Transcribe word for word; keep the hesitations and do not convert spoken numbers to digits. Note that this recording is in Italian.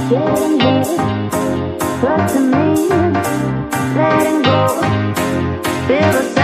getting there. Trust in me, letting go. Feel the